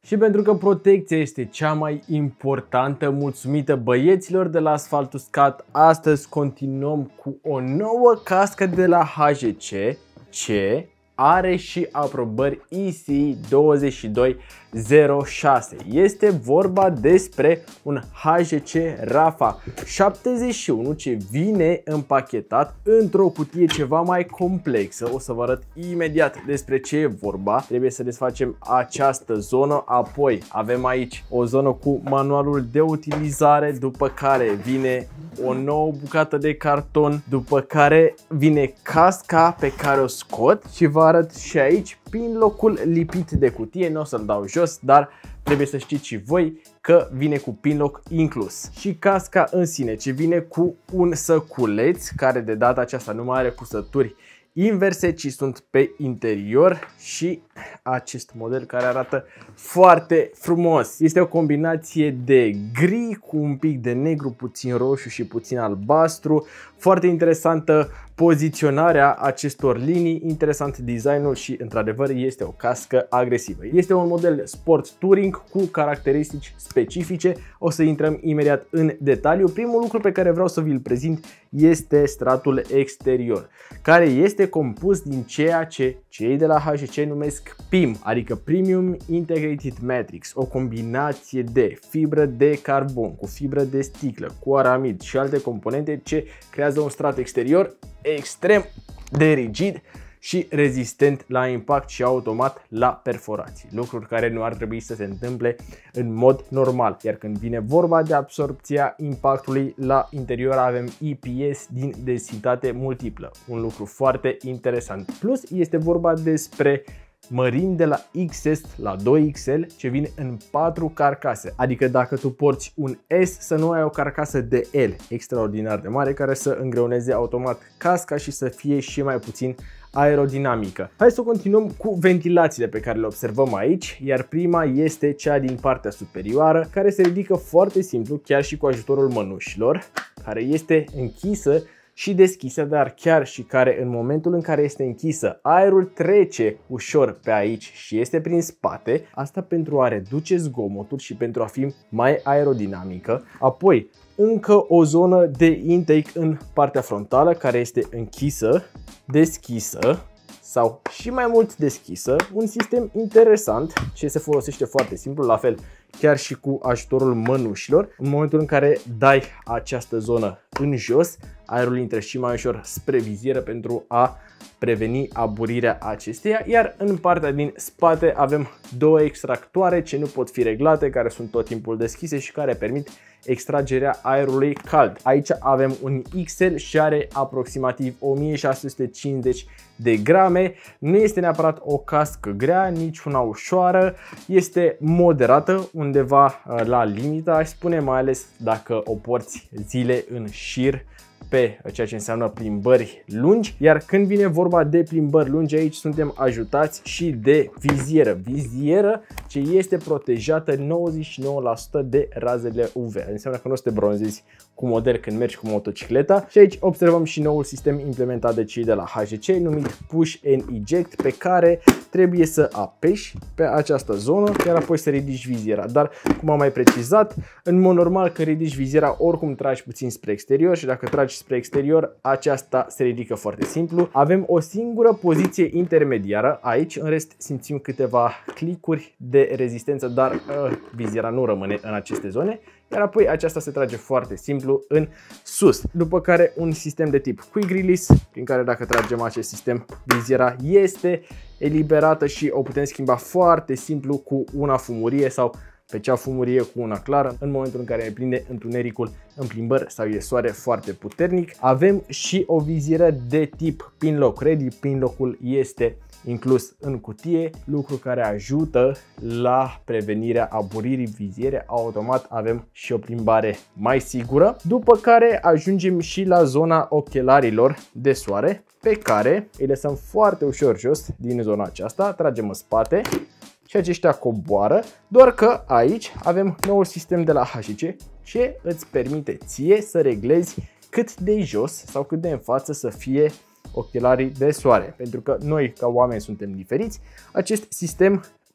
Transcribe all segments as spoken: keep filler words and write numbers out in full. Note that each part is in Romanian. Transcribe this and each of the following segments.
Și pentru că protecția este cea mai importantă, mulțumită băieților de la Asphalt Uscat, astăzi continuăm cu o nouă cască de la H G C, ce are și aprobări I S I douăzeci și doi zero șase. Este vorba despre un H G C Rafa șaptezeci și unu ce vine împachetat într-o cutie ceva mai complexă. O să vă arăt imediat despre ce e vorba. Trebuie să desfacem această zonă, apoi avem aici o zonă cu manualul de utilizare, după care vine o nouă bucată de carton, după care vine casca pe care o scot și vă arăt și aici pinlock-ul lipit de cutie. Nu o să-l dau jos, dar trebuie să știți și voi că vine cu pinlock inclus. Și casca în sine, ce vine cu un săculeț, care de data aceasta nu mai are cusături inverse, ci sunt pe interior, și acest model care arată foarte frumos. Este o combinație de gri cu un pic de negru, puțin roșu și puțin albastru. Foarte interesantă poziționarea acestor linii, interesant designul și într-adevăr este o cască agresivă. Este un model sport touring cu caracteristici specifice. O să intrăm imediat în detaliu. Primul lucru pe care vreau să vi-l prezint este stratul exterior, care este compus din ceea ce cei de la H G C numesc P I M, adică Premium Integrated Matrix, o combinație de fibră de carbon cu fibră de sticlă, cu aramid și alte componente ce creează un strat exterior extrem de rigid și rezistent la impact și automat la perforații, lucruri care nu ar trebui să se întâmple în mod normal. Iar când vine vorba de absorpția impactului, la interior avem I P S din densitate multiplă, un lucru foarte interesant. Plus este vorba despre mărimi de la X S la doi X L ce vin în patru carcase, adică dacă tu porți un S să nu ai o carcasă de L extraordinar de mare care să îngreuneze automat casca și să fie și mai puțin aerodinamică. Hai să continuăm cu ventilațiile pe care le observăm aici, iar prima este cea din partea superioară, care se ridică foarte simplu, chiar și cu ajutorul mănușilor, care este închisă și deschisă, dar chiar și care în momentul în care este închisă, aerul trece ușor pe aici și este prin spate, asta pentru a reduce zgomotul și pentru a fi mai aerodinamică. Apoi, încă o zonă de intake în partea frontală, care este închisă, deschisă sau și mai mult deschisă, un sistem interesant ce se folosește foarte simplu, la fel chiar și cu ajutorul mănușilor. În momentul în care dai această zonă în jos, aerul intră și mai ușor spre vizieră pentru a preveni aburirea acesteia, iar în partea din spate avem două extractoare ce nu pot fi reglate, care sunt tot timpul deschise și care permit extragerea aerului cald. Aici avem un X L și are aproximativ o mie șase sute cincizeci de grame. Nu este neapărat o cască grea, nici una ușoară, este moderată, undeva la limita, aș spune, mai ales dacă o porți zile în șir pe ceea ce înseamnă plimbări lungi. Iar când vine vorba de plimbări lungi, aici suntem ajutați și de vizieră. Vizieră ce este protejată nouăzeci și nouă la sută de razele U V. Înseamnă că nu o să te bronzezi cu model când mergi cu motocicleta. Și aici observăm și noul sistem implementat de cei de la H G C, numit Push and Eject, pe care trebuie să apeși pe această zonă, iar apoi să ridici viziera. Dar, cum am mai precizat, în mod normal când ridici viziera, oricum tragi puțin spre exterior și dacă tragi spre exterior, aceasta se ridică foarte simplu. Avem o singură poziție intermediară aici, în rest simțim câteva clicuri de rezistență, dar uh, viziera nu rămâne în aceste zone. Iar apoi aceasta se trage foarte simplu în sus. După care un sistem de tip Quick Release, prin care dacă tragem acest sistem, viziera este eliberată și o putem schimba foarte simplu cu una fumurie sau pe cea fumurie cu una clară în momentul în care ne prinde întunericul în plimbări sau e soare foarte puternic. Avem și o vizieră de tip Pinlock Ready. Pinlock-ul este inclus în cutie, lucru care ajută la prevenirea aburirii viziere. Automat avem și o plimbare mai sigură. După care ajungem și la zona ochelarilor de soare, pe care îi lăsăm foarte ușor jos din zona aceasta, tragem în spate și aceștia coboară, doar că aici avem noul sistem de la H G C ce îți permite ție să reglezi cât de jos sau cât de în față să fie ochelarii de soare. Pentru că noi ca oameni suntem diferiți, acest sistem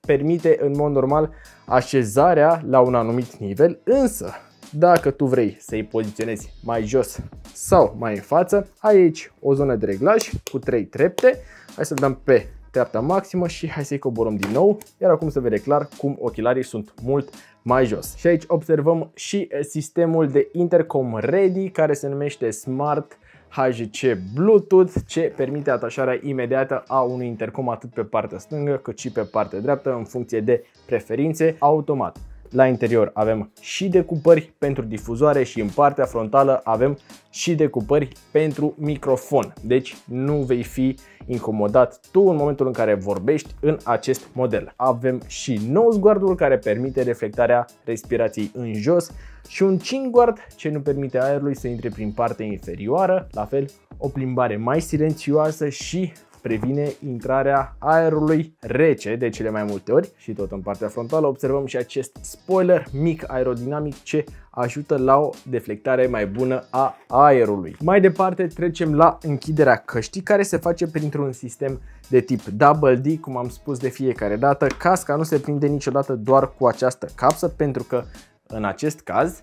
permite în mod normal așezarea la un anumit nivel, însă dacă tu vrei să-i poziționezi mai jos sau mai în față, ai aici o zonă de reglaj cu trei trepte. Hai să dăm pe treapta maximă și hai să-i coborăm din nou, iar acum se vede clar cum ochelarii sunt mult mai jos. Și aici observăm și sistemul de intercom ready care se numește Smart H G C Bluetooth, ce permite atașarea imediată a unui intercom atât pe partea stângă cât și pe partea dreaptă în funcție de preferințe automat. La interior avem și decupări pentru difuzoare și în partea frontală avem și decupări pentru microfon. Deci nu vei fi incomodat tu în momentul în care vorbești în acest model. Avem și nose guard-ul care permite reflectarea respirației în jos și un chin guard ce nu permite aerului să intre prin partea inferioară. La fel, o plimbare mai silențioasă și previne intrarea aerului rece de cele mai multe ori. Și tot în partea frontală observăm și acest spoiler mic aerodinamic ce ajută la o deflectare mai bună a aerului. Mai departe trecem la închiderea căștii, care se face printr-un sistem de tip Double D, cum am spus de fiecare dată. Casca nu se prinde niciodată doar cu această capsă, pentru că în acest caz,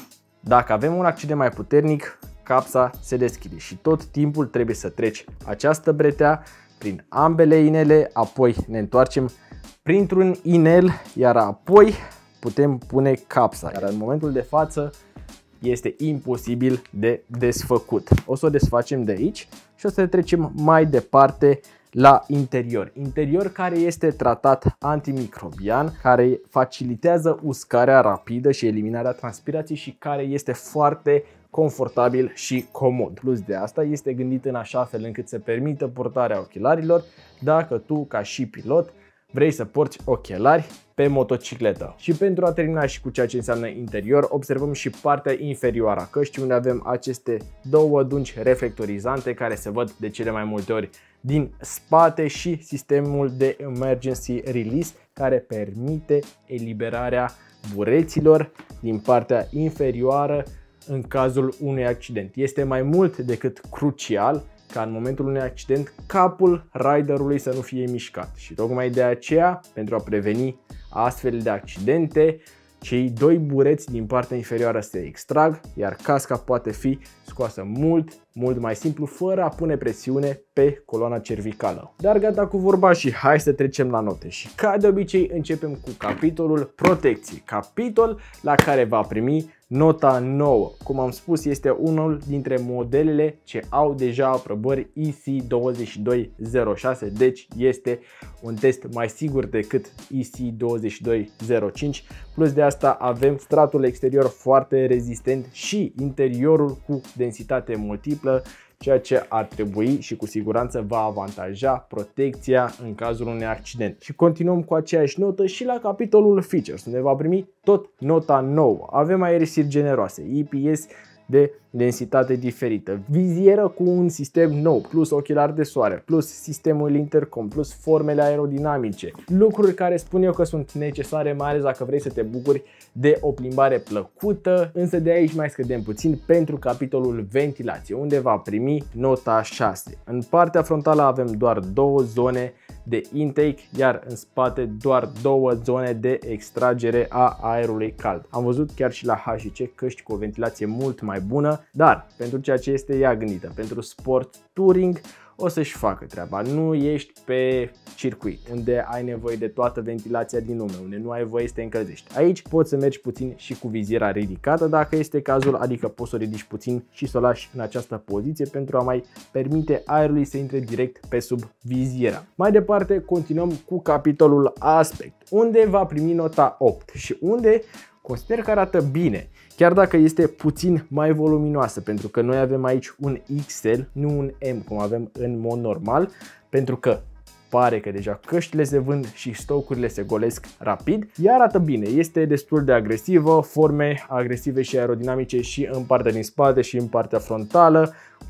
dacă avem un accident mai puternic, capsa se deschide și tot timpul trebuie să treci această bretea prin ambele inele, apoi ne întoarcem printr-un inel, iar apoi putem pune capsa. Iar în momentul de față este imposibil de desfăcut. O să o desfacem de aici și o să trecem mai departe la interior. Interior care este tratat antimicrobian, care facilitează uscarea rapidă și eliminarea transpirației și care este foarte confortabil și comod. Plus de asta este gândit în așa fel încât să permită purtarea ochelarilor dacă tu ca și pilot vrei să porți ochelari pe motocicletă. Și pentru a termina și cu ceea ce înseamnă interior, observăm și partea inferioară a căștii, unde avem aceste două dungi reflectorizante care se văd de cele mai multe ori din spate și sistemul de emergency release care permite eliberarea bureților din partea inferioară în cazul unui accident. Este mai mult decât crucial ca în momentul unui accident capul riderului să nu fie mișcat. Și tocmai de aceea, pentru a preveni astfel de accidente, cei doi bureți din partea inferioară se extrag, iar casca poate fi scoasă mult, mult mai simplu, fără a pune presiune pe coloana cervicală. Dar gata cu vorba și hai să trecem la note. Și ca de obicei începem cu capitolul protecție, capitol la care va primi nota nouă. Cum am spus, este unul dintre modelele ce au deja aprobări I C douăzeci și doi zero șase, deci este un test mai sigur decât I C douăzeci și doi zero cinci. Plus de asta avem stratul exterior foarte rezistent și interiorul cu densitate multiplă, ceea ce ar trebui și cu siguranță va avantaja protecția în cazul unui accident. Și continuăm cu aceeași notă și la capitolul features, unde va primi tot nota nouă. Avem aerisiri generoase, I P S de densitate diferită, vizieră cu un sistem nou, plus ochelari de soare, plus sistemul intercom, plus formele aerodinamice. Lucruri care spun eu că sunt necesare, mai ales dacă vrei să te bucuri de o plimbare plăcută, însă de aici mai scădem puțin pentru capitolul ventilație, unde va primi nota șase. În partea frontală avem doar două zone de intake, iar în spate doar două zone de extragere a aerului cald. Am văzut chiar și la H G C căști cu o ventilație mult mai bună, dar pentru ceea ce este ea gândită, pentru sport touring, o să-și facă treaba. Nu ești pe circuit, unde ai nevoie de toată ventilația din lume, unde nu ai voie să te încălzești. Aici poți să mergi puțin și cu viziera ridicată dacă este cazul, adică poți să o ridici puțin și să o lași în această poziție pentru a mai permite aerului să intre direct pe sub viziera. Mai departe continuăm cu capitolul aspect, unde va primi nota opt și unde consider că arată bine, chiar dacă este puțin mai voluminoasă, pentru că noi avem aici un X L, nu un M cum avem în mod normal, pentru că pare că deja căștile se vând și stocurile se golesc rapid. Ea arată bine, este destul de agresivă, forme agresive și aerodinamice și în partea din spate și în partea frontală,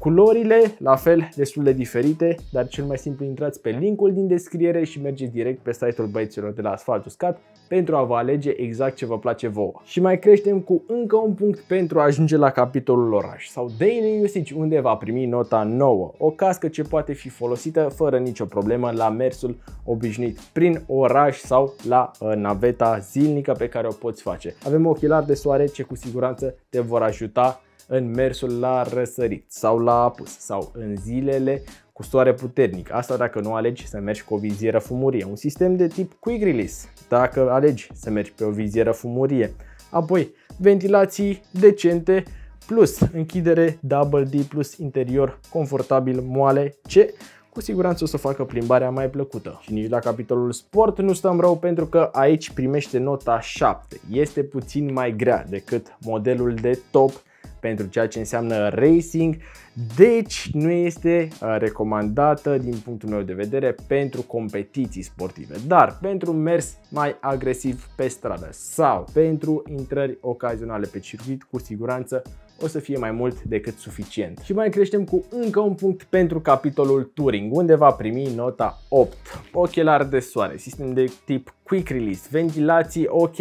Culorile, la fel, destul de diferite, dar cel mai simplu intrați pe linkul din descriere și mergeți direct pe site-ul băieților de la Asfalt Uscat pentru a vă alege exact ce vă place vouă. Și mai creștem cu încă un punct pentru a ajunge la capitolul oraș sau Daily Usage, unde va primi nota nouă. O cască ce poate fi folosită fără nicio problemă la mersul obișnuit prin oraș sau la uh, naveta zilnică pe care o poți face. Avem ochelari de soare ce cu siguranță te vor ajuta în mersul la răsărit sau la apus sau în zilele cu soare puternic. Asta dacă nu alegi să mergi cu o vizieră fumurie. Un sistem de tip Quick Release dacă alegi să mergi pe o vizieră fumurie. Apoi ventilații decente plus închidere Double D plus interior confortabil moale ce cu siguranță o să facă plimbarea mai plăcută. Și nici la capitolul sport nu stăm rău pentru că aici primește nota șapte. Este puțin mai grea decât modelul de top pentru ceea ce înseamnă racing, deci nu este recomandată din punctul meu de vedere pentru competiții sportive, dar pentru mers mai agresiv pe stradă sau pentru intrări ocazionale pe circuit, cu siguranță o să fie mai mult decât suficient. Și mai creștem cu încă un punct pentru capitolul Touring, unde va primi nota opt. Ochelari de soare, sistem de tip Quick Release, ventilații ok,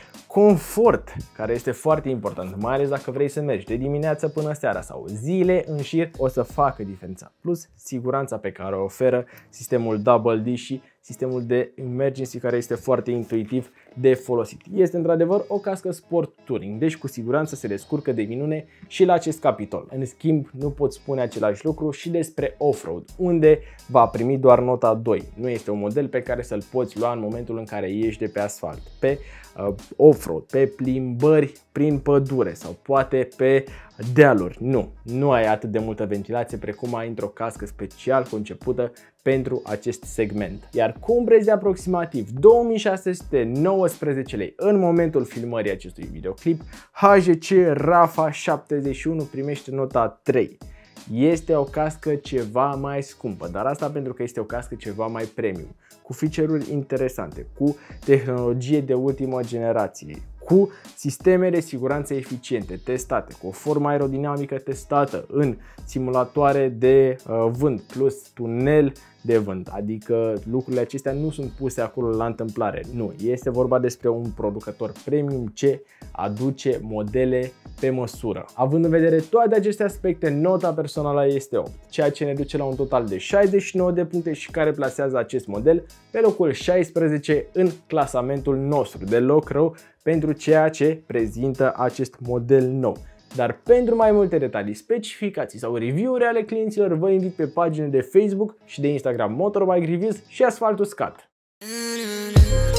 confort, care este foarte important, mai ales dacă vrei să mergi de dimineață până seara sau zile în șir, o să facă diferența. Plus siguranța pe care o oferă sistemul Double D și sistemul de emergency, care este foarte intuitiv de folosit. Este într-adevăr o cască sport touring, deci cu siguranță se descurcă de minune și la acest capitol. În schimb, nu pot spune același lucru și despre off-road, unde va primi doar nota doi. Nu este un model pe care să-l poți lua în momentul în care ieși de pe asfalt, pe uh, off-road, pe plimbări prin pădure sau poate pe dealuri. Nu, nu ai atât de multă ventilație precum ai într-o cască special concepută pentru acest segment. Iar cu un preț de aproximativ două mii șase sute nouăsprezece lei în momentul filmării acestui videoclip, H G C Rapha șaptezeci și unu primește nota trei. Este o cască ceva mai scumpă, dar asta pentru că este o cască ceva mai premium, cu feature-uri interesante, cu tehnologie de ultimă generație, cu sisteme de siguranță eficiente testate, cu o formă aerodinamică testată în simulatoare de uh, vânt plus tunel de vânt, adică lucrurile acestea nu sunt puse acolo la întâmplare, nu, este vorba despre un producător premium ce aduce modele pe măsură. Având în vedere toate aceste aspecte, nota personală este opt, ceea ce ne duce la un total de șaizeci și nouă de puncte și care plasează acest model pe locul șaisprezece în clasamentul nostru, deloc rău pentru ceea ce prezintă acest model nou. Dar pentru mai multe detalii, specificații sau review-uri ale clienților, vă invit pe paginile de Facebook și de Instagram Motorbike Reviews și Asfalt Uscat.